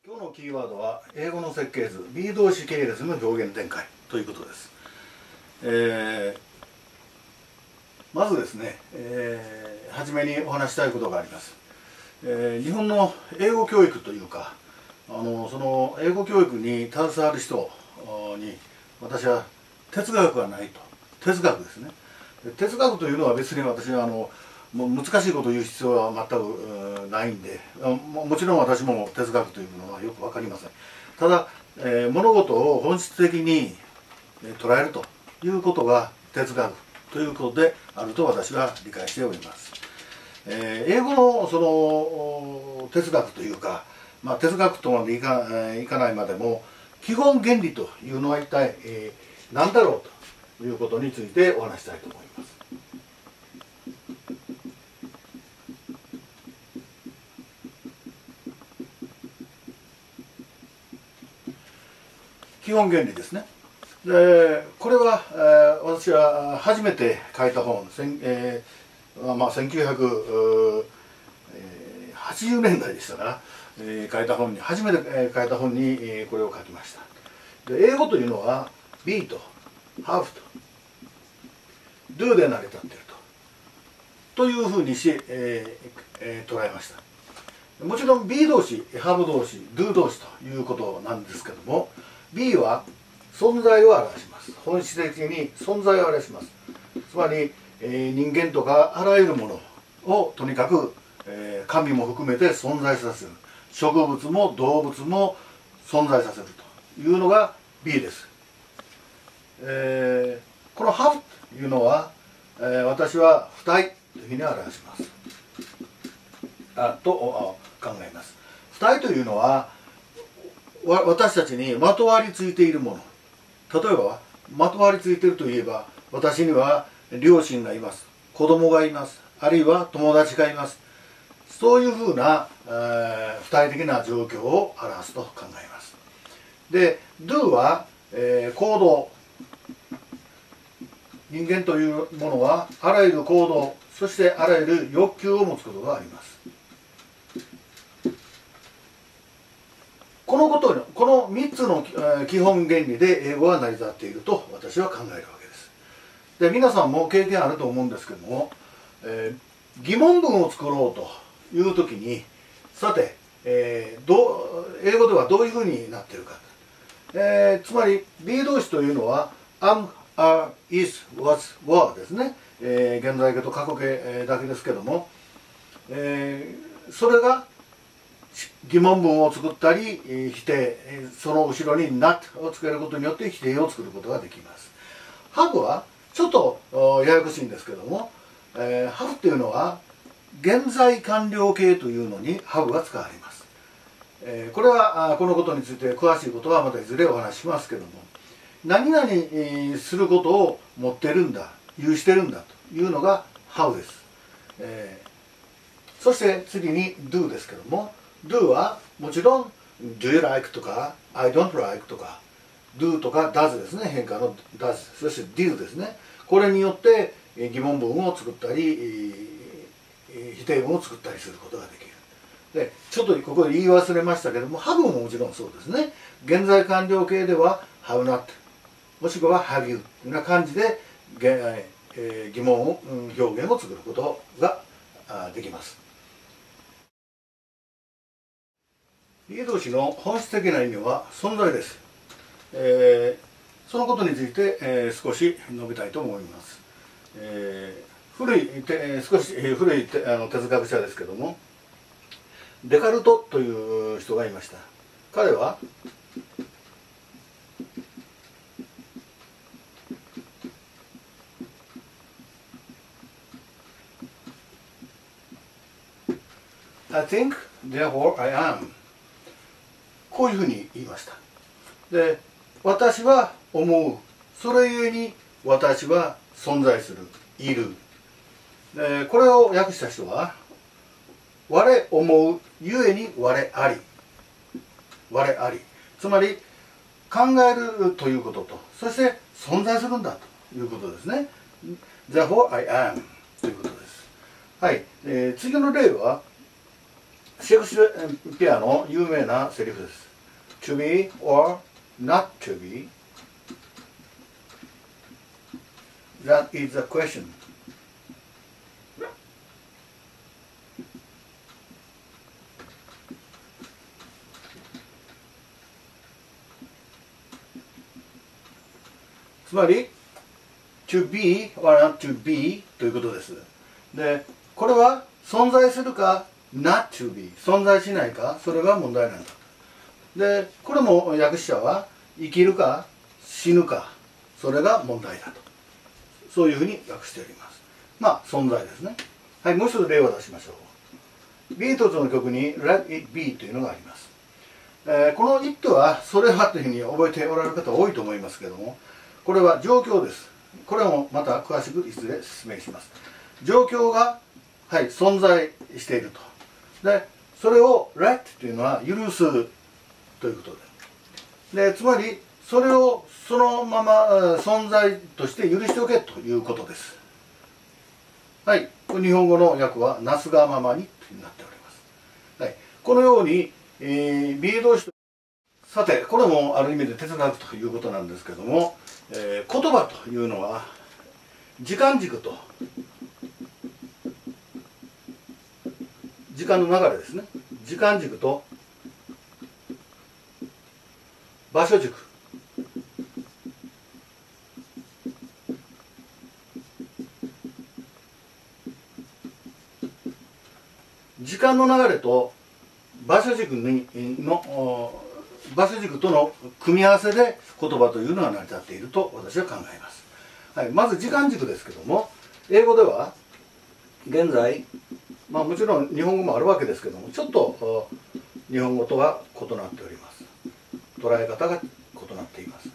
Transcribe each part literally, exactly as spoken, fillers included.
今日のキーワードは英語の設計図 B 動詞系列の表現展開ということです。えー、まずですね、えー、初めにお話したいことがあります。えー、日本の英語教育というかあのその英語教育に携わる人に私は哲学はないと。哲学ですね。哲学というのは別に私はあのもう難しいことを言う必要は全くないんで も, もちろん私も哲学というものはよく分かりません。ただ、えー、物事を本質的に捉えるということが哲学ということであると私は理解しております。えー、英語のその哲学というか、まあ、哲学とまでい か, いかないまでも基本原理というのは一体、えー、何だろうということについてお話したいと思います。基本原理ですね。でこれは、えー、私は初めて書いた本、えーまあ、せんきゅうひゃくはちじゅうねんだいでしたから、えー、書いた本に初めて、えー、書いた本に、えー、これを書きました。で英語というのは be と have と do で成り立っているとというふうにし、えーえー、捉えました。もちろん be 動詞 have 動詞 do 動詞ということなんですけども、B は存在を表します。本質的に存在を表します。つまり、えー、人間とかあらゆるものをとにかく、えー、神も含めて存在させる。植物も動物も存在させるというのが B です。えー、この have というのは、えー、私は不体というふうに表します。あと考えます。不体というのは私たちにまとわりついているもの。例えばまとわりついているといえば、私には両親がいます、子供がいます、あるいは友達がいます。そういうふうな、えー、不体的な状況を表すと考えます。で do は、えー、行動。人間というものはあらゆる行動、そしてあらゆる欲求を持つことがあります。このことこのみっつの基本原理で英語は成り立っていると私は考えるわけです。で皆さんも経験あると思うんですけども、えー、疑問文を作ろうという時にさて、えー、どう英語ではどういうふうになっているか、えー、つまり B 動詞というのは am, are, is, was, were ですね、えー、現在形と過去形だけですけども、えー、それが疑問文を作ったり否定、その後ろに not をつけることによって否定を作ることができます。have はちょっとややこしいんですけども、えー、have っていうのは現在完了形というのに have が使われます。えー、これはこのことについて詳しいことはまたいずれお話ししますけども、何々することを持ってるんだ、有してるんだというのが have です。えー、そして次に do ですけども、do はもちろん do you like とか I don't like とか do とか does ですね、変化の does、 そして do ですね。これによって疑問文を作ったり否定文を作ったりすることができる。でちょっとここで言い忘れましたけども have ももちろんそうですね。現在完了形では have not もしくは have you というような感じで疑問表現を作ることができます。B 動詞の本質的な意味は存在です。えー、そのことについて、えー、少し述べたいと思います。えー、古いて少し古いてあの哲学者ですけども、デカルトという人がいました。彼はI think, therefore I am。こういうふうに言いました。で、私は思う。それゆえに私は存在する、いる。で、これを訳した人は、我思うゆえに我あり。我あり。つまり、考えるということと、そして存在するんだということですね。Therefore I am ということです。はい。えー、次の例は、 シェイクスピアの有名なセリフです。 To be or not to be, that is the question. つまり to be or not to be ということです。で、これは存在するか not to be 存在しないか、それが問題なんだ。で、これも訳者は生きるか死ぬか、それが問題だと、そういうふうに訳しております。まあ存在ですね。はい、もう一つ例を出しましょう。ビートルズの曲に Let It Be というのがあります。えー、この It はそれはというふうに覚えておられる方多いと思いますけども、これは状況です。これもまた詳しくいずれ説明します。状況が、はい、存在していると。で、それを Let というのは許すということで。で、つまりそれをそのまま存在として許しておけということです。はい、日本語の訳はなすがままにとなっております。はい、このように、えー、B 動詞と、さてこれもある意味で哲学ということなんですけども、えー、言葉というのは時間軸と時間の流れですね。時間軸と場所軸、時間の流れと場所軸にの場所軸との組み合わせで言葉というのは成り立っていると私は考えます。はい、まず時間軸ですけども、英語では現在、まあもちろん日本語もあるわけですけども、ちょっと日本語とは異なっております。捉え方が異なっています。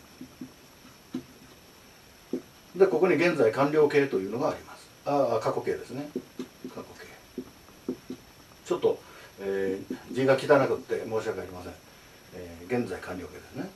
で、ここに現在完了形というのがあります。ああ、過去形ですね。過去形。ちょっと、えー、字が汚くって申し訳ありません。えー、現在完了形ですね。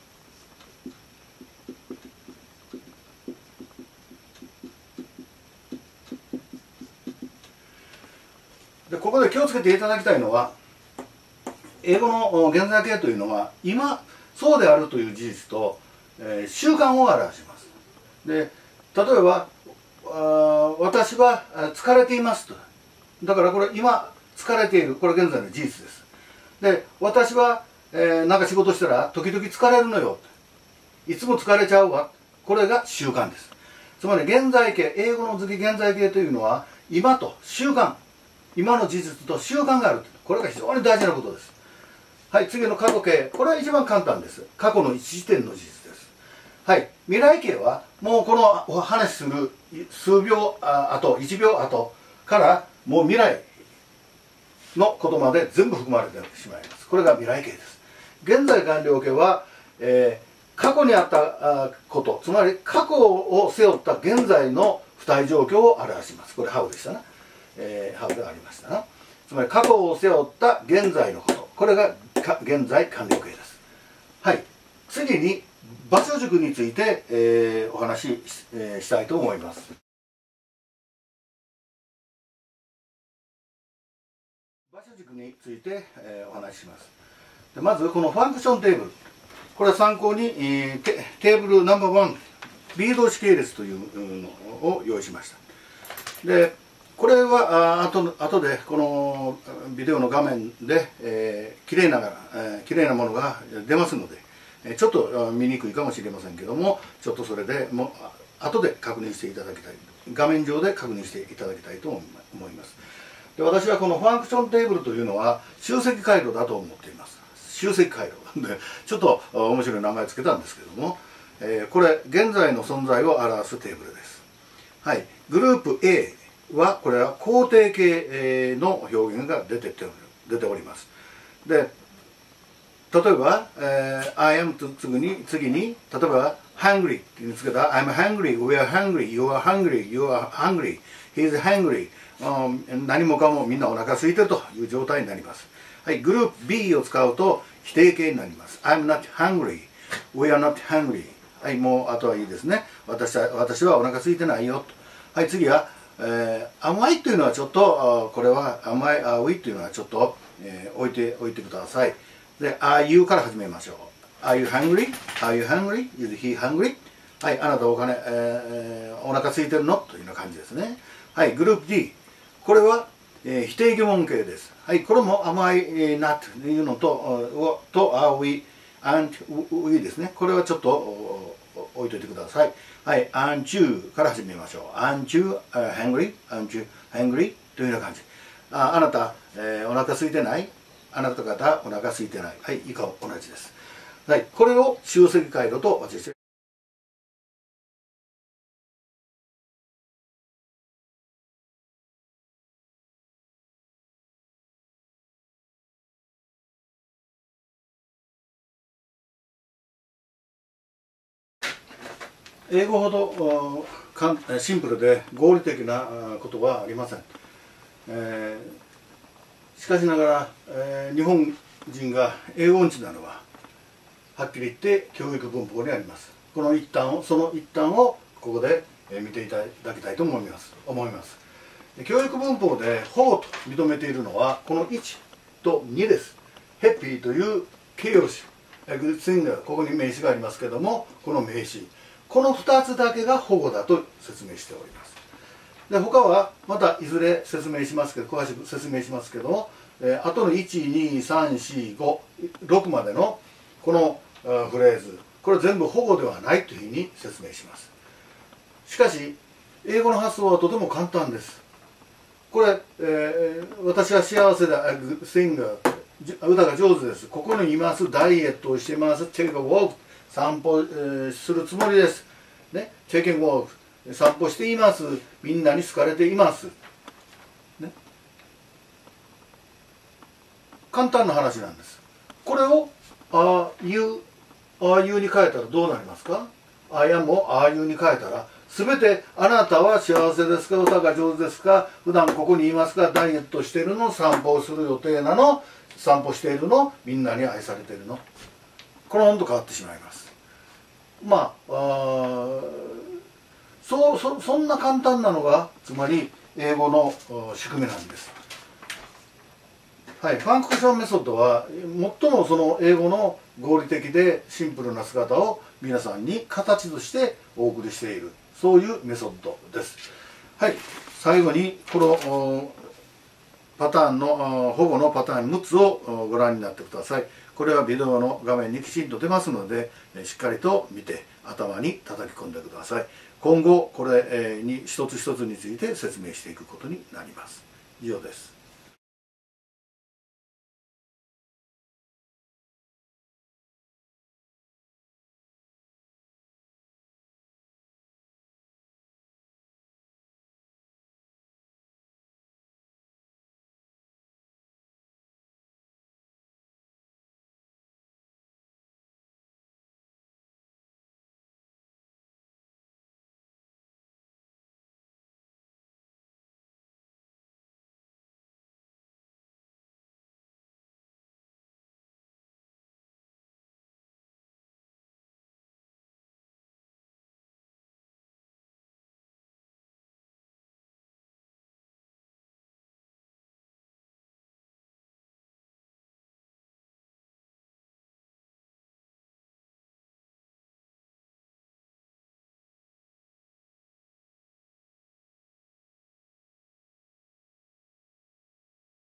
で、ここで気をつけていただきたいのは、英語の現在形というのは今そうであるという事実と、えー、習慣を表します。で、例えばあ私は疲れていますと。だからこれ今疲れている、これ現在の事実です。で、私は、えー、なんか仕事したら時々疲れるのよ、いつも疲れちゃうわ、これが習慣です。つまり現在形、英語の図記現在形というのは今と習慣、今の事実と習慣がある、これが非常に大事なことです。はい、次の過去形、これは一番簡単です。過去の一時点の事実です。はい、未来形はもうこのお話しする数秒あといちびょうあとからもう未来のことまで全部含まれてしまいます。これが未来形です。現在完了形は、えー、過去にあったこと、つまり過去を背負った現在の付帯状況を表します。これハウでしたな、えー、ハウでありましたな。つまり過去を背負った現在のこと、これが現在完了形です。はい、次に場所軸について、えー、お話し、えー、したいと思います。場所軸について、えー、お話しします。でまずこのファンクションテーブル、これは参考に、えー、テ, テーブルナンバーワン B 動詞系列というのを用意しました。でこれはあ後後でこのビデオの画面で、えー、きれいな、えー、きれいなものが出ますので、えー、ちょっと見にくいかもしれませんけども、ちょっとそれでも後で確認していただきたい、画面上で確認していただきたいと思います。で私はこのファンクションテーブルというのは集積回路だと思っています。集積回路でちょっと面白い名前を付けたんですけども、えー、これ現在の存在を表すテーブルです。はい、グループ Aはこれは肯定形の表現が出て出ております。で例えば、えー、I am と次に次に例えば hungry っていうのをつけたら I'm hungry, we are hungry, you are hungry, you are hungry, he is hungry、うん、何もかもみんなお腹空いてるという状態になります。はい、グループ B を使うと否定形になります。I'm not hungry, we are not hungry。はい、もうあとはいいですね。私は私はお腹空いてないよと。はい、次は、えー、am I というのはちょっとこれは am I, are we というのはちょっとえー、置いておいてください。で、Are you から始めましょう。Are you hungry? Are you hungry? Is he hungry? はい、あなたお金、えー、お腹空いてるのというような感じですね。はい、グループ D。これは、えー、否定疑問形です。はい、これも Am I not というのと、と Are we and we ですね。これはちょっと置いといてください。はい、Aren't you から始めましょう。Aren't you hungry? Aren't you hungry? というような感じ。あ、あなた、えー、お腹空いてない？あなた方お腹空いてない。はい、以下同じです。はい、これを集積回路と私英語ほどかんシンプルで合理的なことはありません。えー、しかしながら、えー、日本人が英語音痴なのははっきり言って教育文法にあります。この一端をその一端をここで見ていただきたいと思います。思います。教育文法で保護と認めているのはこのいちとにです。ヘッピーという形容詞、グッドシンガー、ここに名詞がありますけども、この名詞、このふたつだけが保護だと説明しております。で他はまたいずれ説明しますけど、詳しく説明しますけども、えー、後のいち、に、さん、よん、ご、ろくまでのこのフレーズ、これ全部保護ではないというふうに説明します。しかし英語の発想はとても簡単です。これ、えー、私は幸せだ、シンガー、歌が上手です。ここにいます、ダイエットをしています、take a walk、散歩、えー、するつもりです。ね、take a walk、散歩しています。みんなに好かれています。ね、簡単な話なんです。これを Are you, Are you に変えたらどうなりますか？ I am を Are you に変えたらすべてあなたは幸せですか？歌が上手ですか？普段ここにいますか？ダイエットしているの？散歩をする予定なの？散歩しているの？みんなに愛されているの？この温度変わってしまいます。まあ、あそうそそんな簡単なのがつまり英語の仕組みなんです。はい、ファンクションメソッドは最もその英語の合理的でシンプルな姿を皆さんに形としてお送りしている、そういうメソッドです。はい、最後にこのパターンの保護のパターンむつをご覧になってください。これはビデオの画面にきちんと出ますのでしっかりと見て頭に叩き込んでください。今後これに一つ一つについて説明していくことになります。以上です。